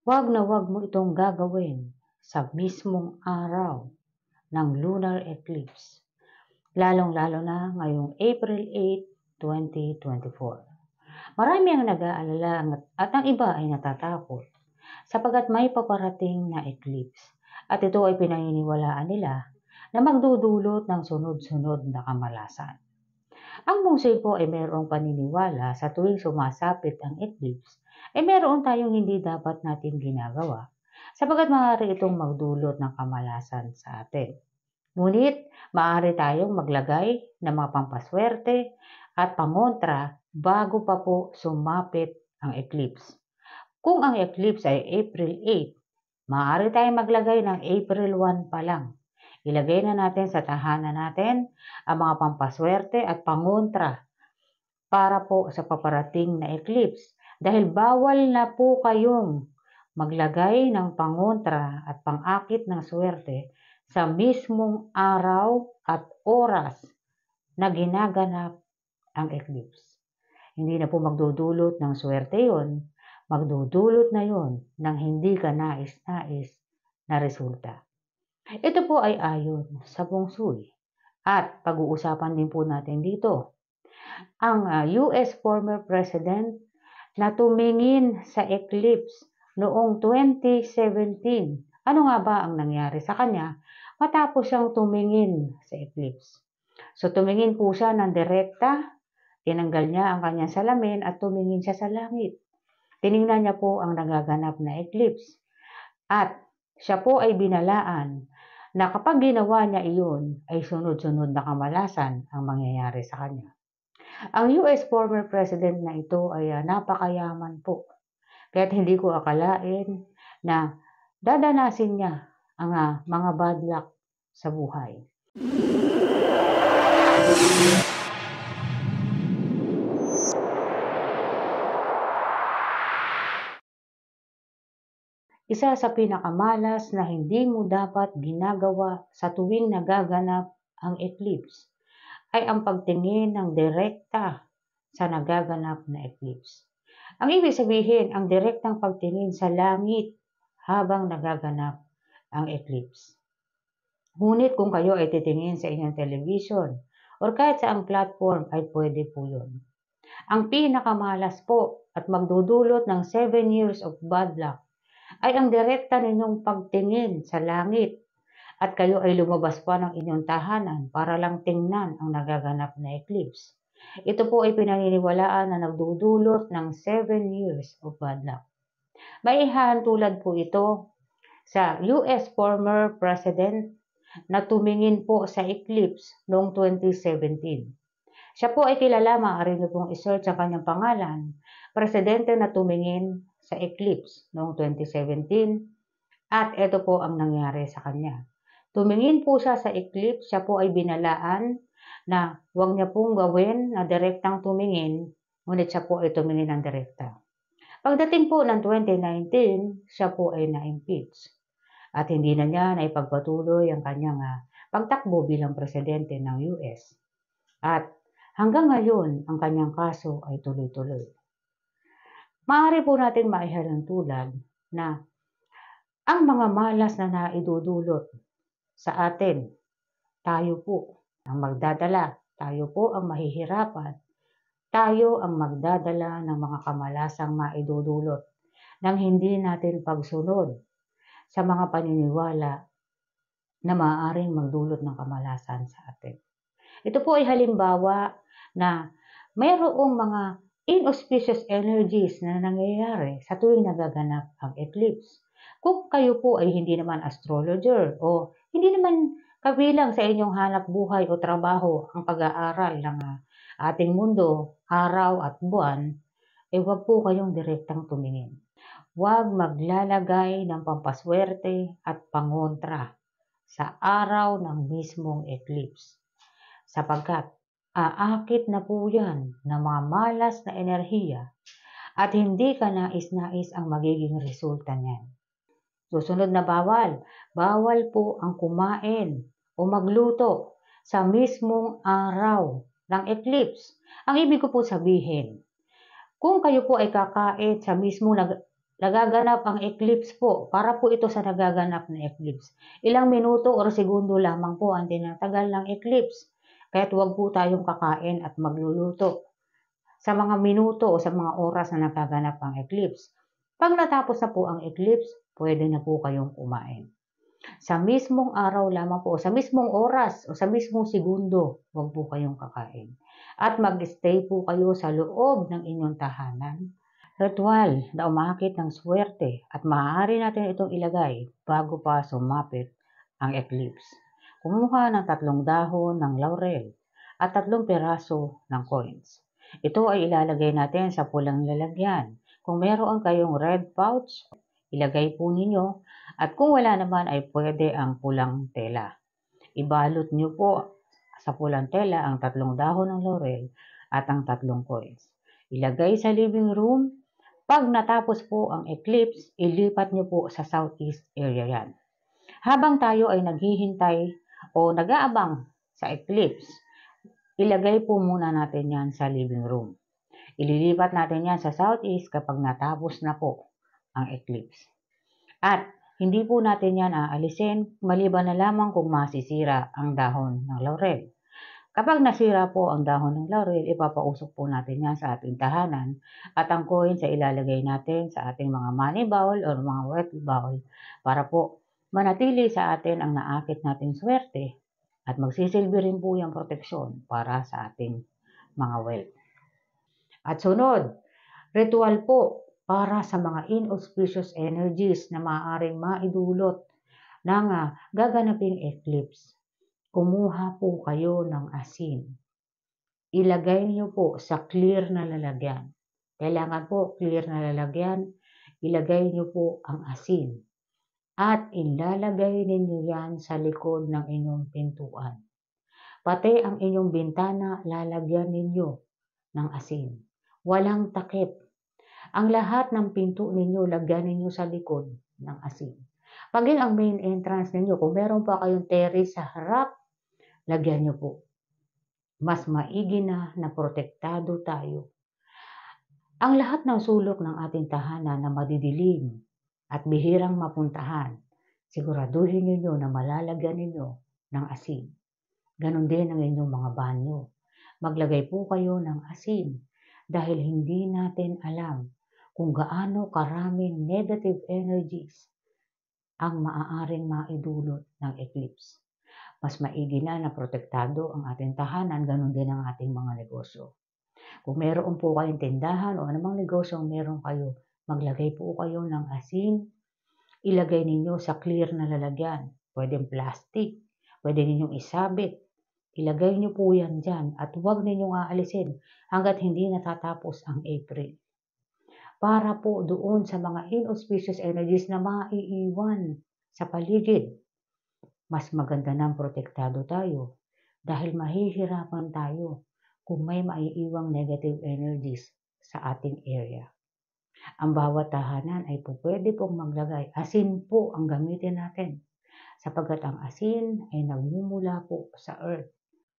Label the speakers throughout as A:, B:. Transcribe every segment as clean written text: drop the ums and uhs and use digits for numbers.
A: wag mo itong gagawin sa mismong araw ng lunar eclipse, lalong-lalo na ngayong April 8, 2024. Marami ang nag-aalala at ang iba ay natatakot sapagkat may paparating na eclipse at ito ay pinaniniwalaan nila na magdudulot ng sunod-sunod na kamalasan. Ang bungsoy po ay mayroong paniniwala sa tuwing sumasapit ang eclipse ay mayroon tayong hindi dapat natin ginagawa sapagkat maaari itong magdulot ng kamalasan sa atin. Ngunit maaari tayong maglagay ng mga pampaswerte at pangontra bago pa po sumapit ang eclipse. Kung ang eclipse ay April 8, maaari tayong maglagay ng April 1 pa lang. Ilagay na natin sa tahanan natin ang mga pampaswerte at pangontra para po sa paparating na eclipse. Dahil bawal na po kayong maglagay ng pangontra at pangakit ng swerte sa mismong araw at oras na ginaganap ang eclipse. Hindi na po magdudulot ng swerte yon, magdudulot na yon ng hindi ka nais-nais na resulta. Ito po ay ayon sa bungsoy at pag-uusapan din po natin dito ang US former president na tumingin sa eclipse noong 2017. Ano nga ba ang nangyari sa kanya matapos siyang tumingin sa eclipse? So tumingin po siya ng direkta, tinanggal niya ang kanyang salamin at tumingin siya sa langit. Tiningnan niya po ang nagaganap na eclipse at siya po ay binalaan na kapag ginawa niya iyon ay sunod-sunod na kamalasan ang mangyayari sa kanya. Ang US former president na ito ay napakayaman po. Kaya't hindi ko akalain na dadanasin niya ang mga bad luck sa buhay. Isa sa pinakamalas na hindi mo dapat ginagawa sa tuwing nagaganap ang eclipse ay ang pagtingin ng direkta sa nagaganap na eclipse. Ang ibig sabihin, ang direktang pagtingin sa langit habang nagaganap ang eclipse. Ngunit kung kayo ay titingin sa inyong television o kahit sa ang platform ay pwede po yun. Ang pinakamalas po at magdudulot ng 7 years of bad luck ay ang direkta ninyong pagtingin sa langit at kayo ay lumabas pa ng inyong tahanan para lang tingnan ang nagaganap na eclipse. Ito po ay pinaniniwalaan na nagdudulot ng 7 years of bad luck. Maihahan tulad po ito sa US former president na tumingin po sa eclipse noong 2017. Siya po ay kilala, maaari niyo pong isearch ang kanyang pangalan, presidente na tumingin sa eclipse noong 2017 at ito po ang nangyari sa kanya. Tumingin po siya sa eclipse, siya po ay binalaan na huwag niya pong gawin na direktang tumingin, ngunit siya po ay tumingin ng direkta. Pagdating po ng 2019, siya po ay na-impeach at hindi na niya naipagpatuloy ang kanyang pagtakbo bilang presidente ng US. At hanggang ngayon, ang kanyang kaso ay tuloy-tuloy. Maaari po natin maihalang tulad na ang mga malas na naidudulot sa atin, tayo po ang magdadala, tayo po ang mahihirapan, tayo ang magdadala ng mga kamalasang maidudulot nang hindi natin pagsunod sa mga paniniwala na maaaring magdulot ng kamalasan sa atin. Ito po ay halimbawa na mayroong mga inauspicious energies na nangyayari sa tuwing nagaganap ang eclipse. Kung kayo po ay hindi naman astrologer o hindi naman kabilang sa inyong hanap buhay o trabaho ang pag-aaral ng ating mundo, araw at buwan, huwag po kayong direktang tumingin. Huwag maglalagay ng pampaswerte at pangontra sa araw ng mismong eclipse sapagkat aakit na po yan ng mga malas na enerhiya at hindi ka nais-nais ang magiging resulta niyan. Susunod na bawal. Bawal po ang kumain o magluto sa mismong araw ng eclipse. Ang ibig ko po sabihin, kung kayo po ay kakain sa mismong nagaganap ang eclipse po, para po ito sa nagaganap na eclipse. Ilang minuto o segundo lamang po ang tinatagal ng eclipse. Kaya't huwag po tayong kakain at magluluto sa mga minuto o sa mga oras na nagaganap ang eclipse. Pag natapos na po ang eclipse, pwede na po kayong kumain. Sa mismong araw lamang po, sa mismong oras o sa mismong segundo, huwag po kayong kakain. At mag-stay po kayo sa loob ng inyong tahanan. Ritual na umaakit ng swerte at maaari natin itong ilagay bago pa sumapit ang eclipse. Kumuha ng 3 dahon ng laurel at 3 piraso ng coins. Ito ay ilalagay natin sa pulang lalagyan. Kung meron kayong red pouch, ilagay po ninyo, at kung wala naman ay pwede ang pulang tela. Ibalot nyo po sa pulang tela ang 3 dahon ng laurel at ang 3 coins. Ilagay sa living room. Pag natapos po ang eclipse, ilipat nyo po sa southeast area yan. Habang tayo ay naghihintay o nag-aabang sa eclipse, ilagay po muna natin yan sa living room. Ililipat natin yan sa southeast kapag natapos na po ang eclipse. At hindi po natin yan aalisin maliban na lamang kung masisira ang dahon ng laurel. Kapag nasira po ang dahon ng laurel, ipapausok po natin yan sa ating tahanan at ang coins ay ilalagay natin sa ating mga money bowl o mga wealth bowl para po manatili sa atin ang naakit nating swerte at magsisilbi rin po yung proteksyon para sa ating mga wealth. At sunod, ritual po para sa mga inauspicious energies na maaaring maidulot ng gaganaping eclipse. Kumuha po kayo ng asin. Ilagay niyo po sa clear na lalagyan. Kailangan po clear na lalagyan. Ilagay niyo po ang asin. At ilalagay ninyo yan sa likod ng inyong pintuan. Pati ang inyong bintana, lalagyan ninyo ng asin. Walang takip. Ang lahat ng pinto ninyo, lagyan ninyo sa likod ng asin. Paging ang main entrance ninyo, kung meron pa kayong terrace sa harap, lagyan nyo po. Mas maigi na protektado tayo. Ang lahat ng sulok ng ating tahanan na madidilim at bihirang mapuntahan, siguraduhin ninyo na malalagyan ninyo ng asin. Ganon din ang inyong mga banyo. Maglagay po kayo ng asin dahil hindi natin alam kung gaano karaming negative energies ang maaaring maidulot ng eclipse. Mas maigi na protektado ang ating tahanan, ganun din ang ating mga negosyo. Kung meron po kayong tindahan o anumang negosyo meron kayo, maglagay po kayo ng asin, ilagay ninyo sa clear na lalagyan. Pwedeng plastic, pwede ninyong isabit, ilagay nyo po yan dyan at huwag ninyong aalisin hanggat hindi natatapos ang April. Para po doon sa mga inauspicious energies na maiiwan sa paligid, mas maganda nang protektado tayo dahil mahihirapan tayo kung may maiiwang negative energies sa ating area. Ang bawat tahanan ay pwede pong maglagay. Asin po ang gamitin natin sapagkat ang asin ay nagmumula po sa earth.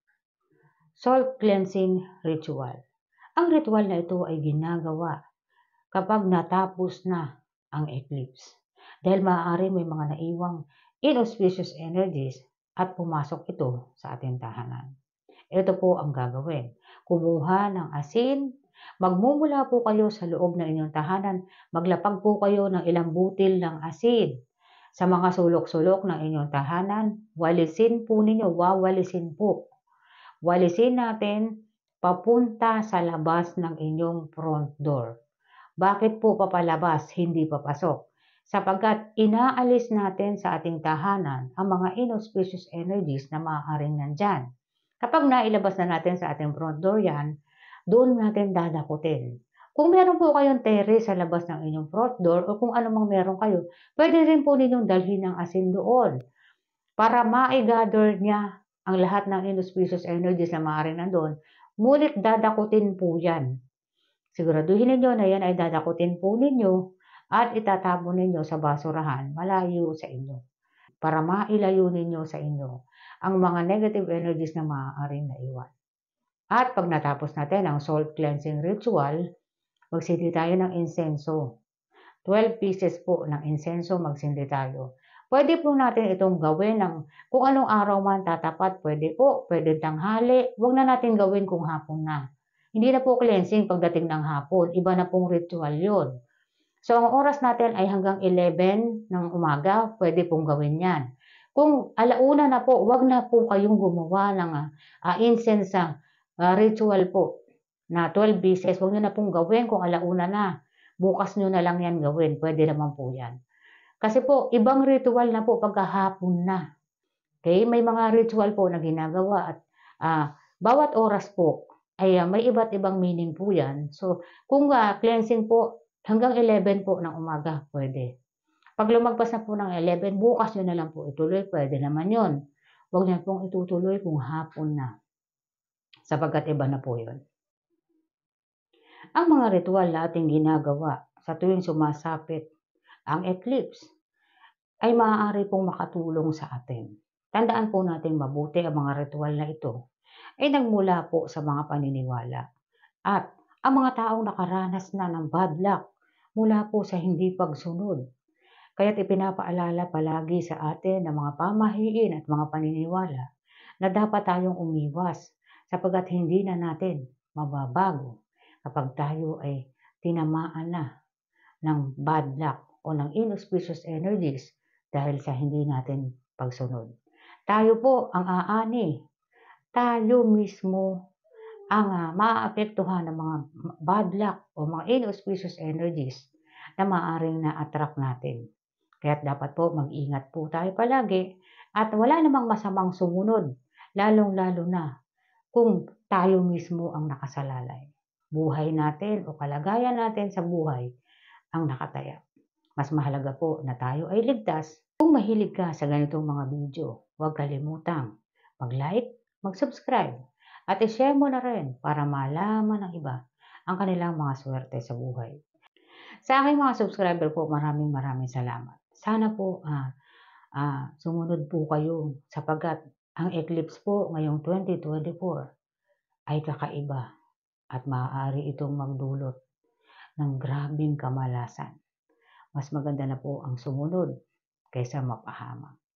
A: Salt cleansing ritual. Ang ritual na ito ay ginagawa kapag natapos na ang eclipse. Dahil maaari may mga naiwang inauspicious energies at pumasok ito sa ating tahanan. Ito po ang gagawin. Kumuha ng asin, magmumula po kayo sa loob ng inyong tahanan, maglapag po kayo ng ilang butil ng asin sa mga sulok-sulok ng inyong tahanan, walisin po ninyo, wawalisin po. Walisin natin papunta sa labas ng inyong front door. Bakit po papalabas, hindi papasok? Sapagkat inaalis natin sa ating tahanan ang mga inauspicious energies na maaaring nandyan. Kapag nailabas na natin sa ating front door yan, doon natin dadakutin. Kung meron po kayong terrace sa labas ng inyong front door o kung anumang meron kayo, pwede rin po ninyong dalhin ng asin doon para ma-gather niya ang lahat ng inauspicious energies na maaaring nandun. Ngunit dadakutin po yan. Siguraduhin ninyo na yan ay dadakutin po ninyo at itatapon ninyo sa basurahan malayo sa inyo para mailayo ninyo sa inyo ang mga negative energies na maaaring naiwan. At pag natapos natin ang salt cleansing ritual, magsindi tayo ng insenso. 12 pieces po ng insenso, magsindi tayo. Pwede po natin itong gawin ng kung anong araw man tatapat, pwede po, pwede tanghali, huwag na natin gawin kung hapon na. Hindi na po cleansing pagdating ng hapon, iba na pong ritual yon. So, ang oras natin ay hanggang 11 ng umaga, pwede pong gawin yan. Kung alauna na po, wag na po kayong gumawa ng incense ritual po na 12 pieces. Huwag nyo na pong gawin kung alauna na. Bukas nyo na lang yan gawin. Pwede naman po yan. Kasi po, ibang ritual na po pagkahapon na. Okay? May mga ritual po na ginagawa at bawat oras po ay may iba't ibang meaning po yan. So, kung cleansing po, hanggang 11 po ng umaga, pwede. Pag lumagpas na po ng 11, bukas nyo na lang po ituloy, pwede naman yon. Huwag nyo pong itutuloy kung hapon na. Sapagkat iba na po yun. Ang mga ritual na ating ginagawa sa tuwing sumasapit ang eclipse ay maaari pong makatulong sa atin. Tandaan po natin mabuti ang mga ritual na ito ay nagmula po sa mga paniniwala. At ang mga taong nakaranas na ng bad luck mula po sa hindi pagsunod. Kaya't ipinapaalala palagi sa atin ng mga pamahiin at mga paniniwala na dapat tayong umiwas sapagkat hindi na natin mababago kapag tayo ay tinamaan na ng bad luck o ng inauspicious energies dahil sa hindi natin pagsunod. Tayo po ang aani. Tayo mismo ang maaapektuhan ng mga bad luck o mga inauspicious energies na maaaring na-attract natin. Kaya dapat po mag-ingat po tayo palagi at wala namang masamang sumunod, lalong-lalo na kung tayo mismo ang nakasalalay. Buhay natin o kalagayan natin sa buhay ang nakataya. Mas mahalaga po na tayo ay ligtas. Kung mahilig ka sa ganitong mga video, huwag kalimutang mag-like, mag-subscribe, at i-share mo na rin para malaman ng iba ang kanilang mga swerte sa buhay. Sa aking mga subscriber po, maraming salamat. Sana po sumunod po kayo sapagkat ang eclipse po ngayong 2024 ay kakaiba at maaari itong magdulot ng grabing kamalasan. Mas maganda na po ang sumunod kaysa mapahamak.